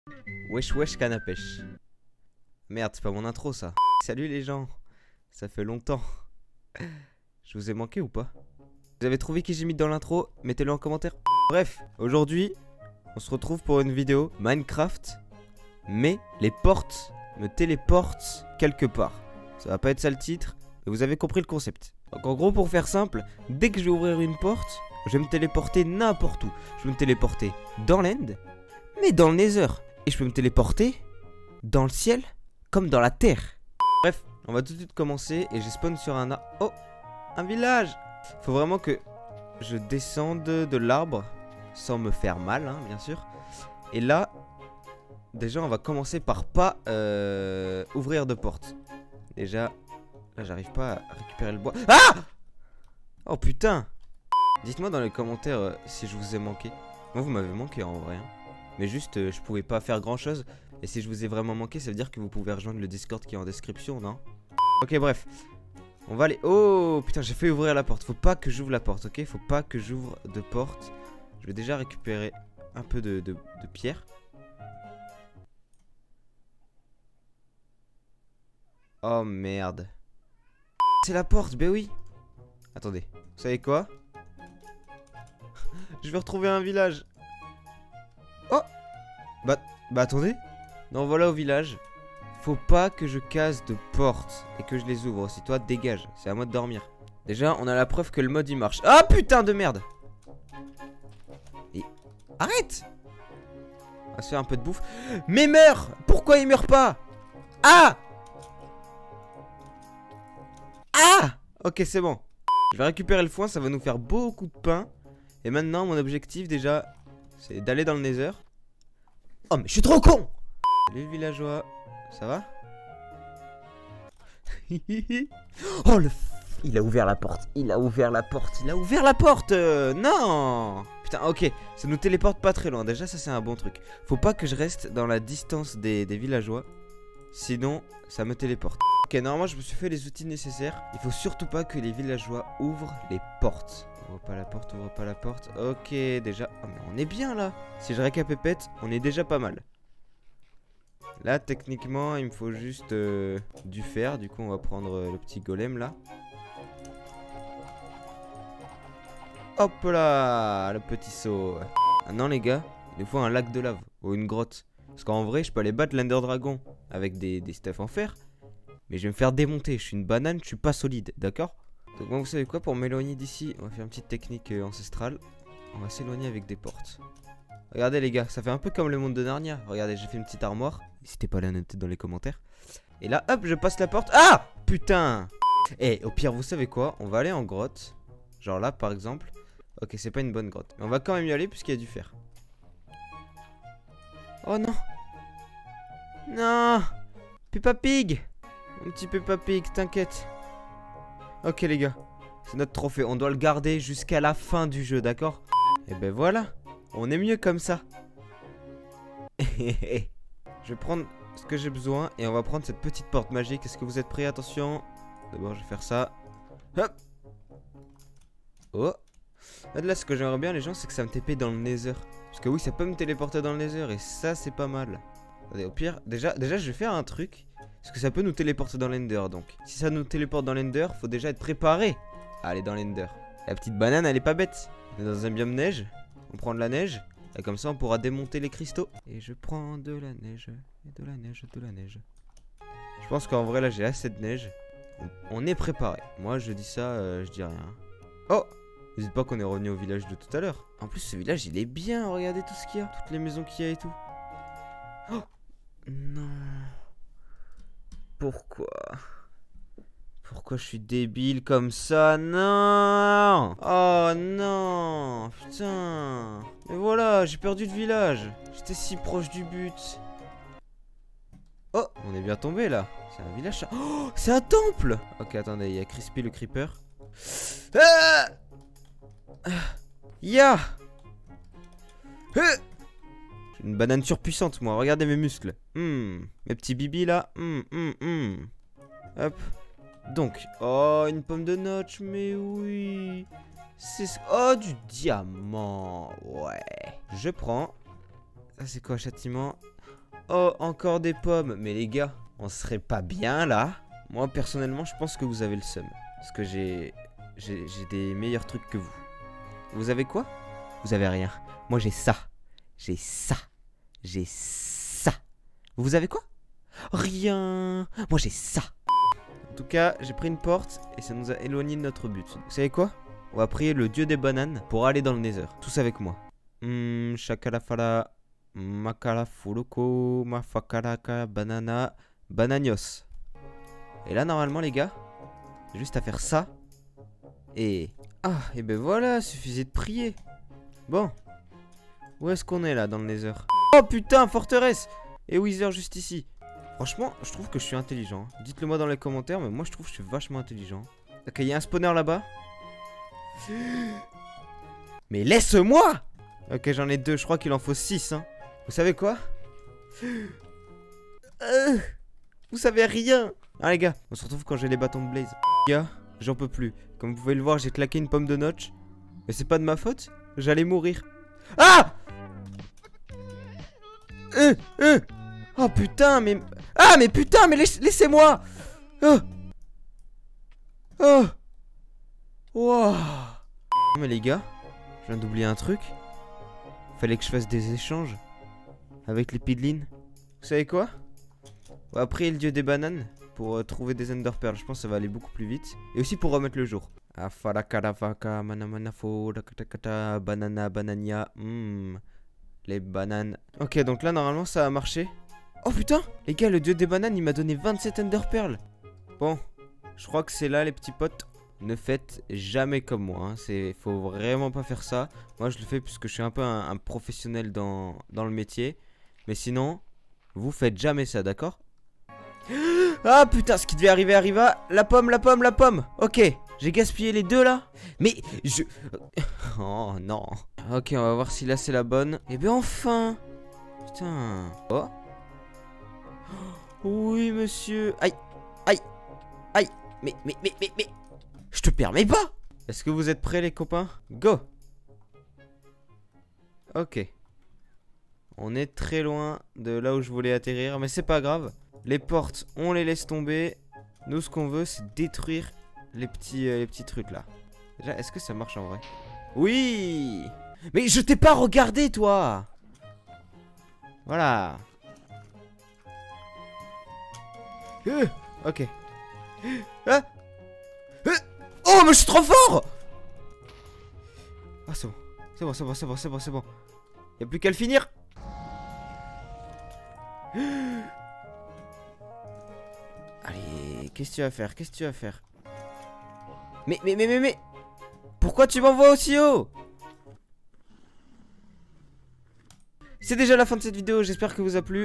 Wesh wesh canne à pêche. Merde, c'est pas mon intro ça. Salut les gens, ça fait longtemps. Je vous ai manqué ou pas? Vous avez trouvé qui j'ai mis dans l'intro? Mettez-le en commentaire. Bref, aujourd'hui, on se retrouve pour une vidéo Minecraft. Mais les portes me téléportent quelque part. Ça va pas être ça le titre, mais vous avez compris le concept. Donc en gros, pour faire simple, dès que je vais ouvrir une porte, je vais me téléporter n'importe où. Je vais me téléporter dans l'end, mais dans le nether. Et je peux me téléporter dans le ciel comme dans la terre. Bref, on va tout de suite commencer et j'ai spawn sur un arbre. Oh, un village. Faut vraiment que je descende de l'arbre sans me faire mal, hein, bien sûr. Et là, déjà on va commencer par pas ouvrir de porte. Déjà, là j'arrive pas à récupérer le bois. Ah! Oh putain! Dites-moi dans les commentaires si je vous ai manqué. Moi vous m'avez manqué en vrai, hein. Mais juste je pouvais pas faire grand chose. Et si je vous ai vraiment manqué, ça veut dire que vous pouvez rejoindre le Discord qui est en description, non? Ok, bref. On va aller... Oh putain, j'ai fait ouvrir la porte. Faut pas que j'ouvre la porte, ok? Faut pas que j'ouvre de porte. Je vais déjà récupérer un peu de pierre. Oh merde. C'est la porte, ben oui. Attendez, vous savez quoi? Je vais retrouver un village. Oh! Bah attendez. Non, voilà au village. Faut pas que je casse de portes et que je les ouvre aussi. Toi, dégage. C'est à moi de dormir. Déjà, on a la preuve que le mode il marche. Ah putain de merde! Et... Arrête! On va se faire un peu de bouffe. Mais meurs! Pourquoi il meurt pas? Ah! Ah! Ok, c'est bon. Je vais récupérer le foin, ça va nous faire beaucoup de pain. Et maintenant, mon objectif déjà, c'est d'aller dans le nether. Oh, mais je suis trop con! Salut le villageois, ça va? Oh le... Il a ouvert la porte, il a ouvert la porte, il a ouvert la porte. Non! Putain, ok, ça nous téléporte pas très loin. Déjà, ça c'est un bon truc. Faut pas que je reste dans la distance des villageois. Sinon, ça me téléporte. Ok, normalement, je me suis fait les outils nécessaires. Il faut surtout pas que les villageois ouvrent les portes. Ouvre pas la porte, ouvre pas la porte. Ok, déjà... Oh, mais on est bien là. Si je récapépète, on est déjà pas mal. Là, techniquement, il me faut juste du fer. Du coup, on va prendre le petit golem là. Hop là, le petit saut. Maintenant, les gars, il nous faut un lac de lave ou une grotte. Parce qu'en vrai, je peux aller battre l'Ender Dragon avec des stuffs en fer. Mais je vais me faire démonter. Je suis une banane, je suis pas solide, d'accord? Donc, moi, vous savez quoi? Pour m'éloigner d'ici, on va faire une petite technique ancestrale. On va s'éloigner avec des portes. Regardez les gars, ça fait un peu comme le monde de Narnia. Regardez, j'ai fait une petite armoire. N'hésitez pas à la noter dans les commentaires. Et là, hop, je passe la porte. Ah! Putain! Et au pire, vous savez quoi? On va aller en grotte. Genre là, par exemple. Ok, c'est pas une bonne grotte. Mais on va quand même y aller puisqu'il y a du fer. Oh non! Non! Peppa Pig! Mon petit Peppa Pig, t'inquiète. Ok les gars, c'est notre trophée. On doit le garder jusqu'à la fin du jeu, d'accord? Et ben voilà. On est mieux comme ça. Je vais prendre ce que j'ai besoin et on va prendre cette petite porte magique. Est-ce que vous êtes prêts? Attention. D'abord, je vais faire ça. Hop. Oh. Là, ce que j'aimerais bien, les gens, c'est que ça me TP dans le nether. Parce que oui, ça peut me téléporter dans le nether et ça, c'est pas mal. Attendez, au pire, déjà, je vais faire un truc. Parce que ça peut nous téléporter dans l'ender. Donc, si ça nous téléporte dans l'ender, faut déjà être préparé à aller dans l'ender. La petite banane, elle est pas bête. On est dans un biome neige. On prend de la neige, et comme ça on pourra démonter les cristaux. Et je prends de la neige, et de la neige, de la neige. Je pense qu'en vrai là j'ai assez de neige. On est préparé. Moi je dis ça, je dis rien. Oh! N'hésite pas qu'on est revenu au village de tout à l'heure. En plus ce village il est bien, regardez tout ce qu'il y a. Toutes les maisons qu'il y a et tout. Oh! Non. Pourquoi? Pourquoi je suis débile comme ça? Non! Oh non! Putain! Mais voilà, j'ai perdu le village. J'étais si proche du but. Oh! On est bien tombé là. C'est un village. Oh! C'est un temple! Ok, attendez, il y a Crispy le Creeper. Ah! Ya! J'ai une banane surpuissante, moi. Regardez mes muscles. Mes petits bibis là. Hop. Donc, oh, une pomme de notch, mais oui. C'est... Oh, du diamant. Ouais. Je prends. Ça, c'est quoi, châtiment? oh, encore des pommes. Mais les gars, on serait pas bien là? Moi, personnellement, je pense que vous avez le seum. Parce que j'ai des meilleurs trucs que vous. Vous avez quoi? Vous avez rien. Moi, j'ai ça. J'ai ça. J'ai ça. Vous avez quoi? Rien. Moi, j'ai ça. En tout cas, j'ai pris une porte et ça nous a éloigné de notre but. Vous savez quoi? On va prier le dieu des bananes pour aller dans le Nether. Tous avec moi. Shakalafala, makala furuko, mafakalaka, banana, bananios. Et là, normalement, les gars, j'ai juste à faire ça. Et... ah, et ben voilà, suffisait de prier. Bon. Où est-ce qu'on est là, dans le Nether? Oh putain, forteresse! Et Wither juste ici. Franchement, je trouve que je suis intelligent. Dites-le moi dans les commentaires, mais moi je trouve que je suis vachement intelligent. Ok, il y a un spawner là-bas. Mais laisse-moi! Ok, j'en ai 2, je crois qu'il en faut 6. Hein. Vous savez quoi? Vous savez rien! Ah les gars, on se retrouve quand j'ai les bâtons de Blaze. Les gars, j'en peux plus. Comme vous pouvez le voir, j'ai claqué une pomme de notch. Mais c'est pas de ma faute. J'allais mourir. Ah! Oh putain, mais... ah mais putain, mais laissez-moi! Oh! Oh! Wow! Mais les gars, je viens d'oublier un truc. Fallait que je fasse des échanges avec les pidlins. Vous savez quoi? On va prier le dieu des bananes pour trouver des Ender Pearls. Je pense que ça va aller beaucoup plus vite. Et aussi pour remettre le jour. Banana banania. Les bananes. Ok, donc là normalement ça a marché. Oh putain! Les gars, le dieu des bananes il m'a donné 27 Ender Pearls. Bon, je crois que c'est là les petits potes. Ne faites jamais comme moi, hein. Faut vraiment pas faire ça. Moi je le fais puisque je suis un peu un professionnel dans le métier. Mais sinon, vous faites jamais ça, d'accord? Ah putain, ce qui devait arriver arriva. La pomme, la pomme, la pomme. Ok, j'ai gaspillé les deux là. Mais je... oh non. Ok, on va voir si là c'est la bonne. Eh bien enfin. Putain. Oh. Oui monsieur. Aïe, aïe, aïe. Mais. Je te permets pas. Est-ce que vous êtes prêts les copains? Go. Ok. On est très loin de là où je voulais atterrir. Mais c'est pas grave. Les portes, on les laisse tomber. Nous, ce qu'on veut, c'est détruire les petits trucs là. Déjà, est-ce que ça marche en vrai? Oui. Mais je t'ai pas regardé, toi. Voilà. Ok. Ah. Oh, mais je suis trop fort. Ah, c'est bon. C'est bon, c'est bon, c'est bon, c'est bon, c'est bon. Y'a plus qu'à le finir. Allez, qu'est-ce que tu vas faire? Qu'est-ce que tu vas faire? Mais pourquoi tu m'envoies aussi haut? C'est déjà la fin de cette vidéo, j'espère que vous a plu.